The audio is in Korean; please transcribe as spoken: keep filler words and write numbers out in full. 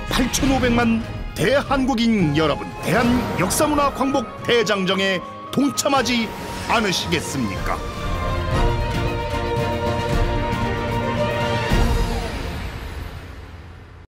팔천오백만 대한국인 여러분, 대한 역사문화 광복 대장정에 동참하지 않으시겠습니까?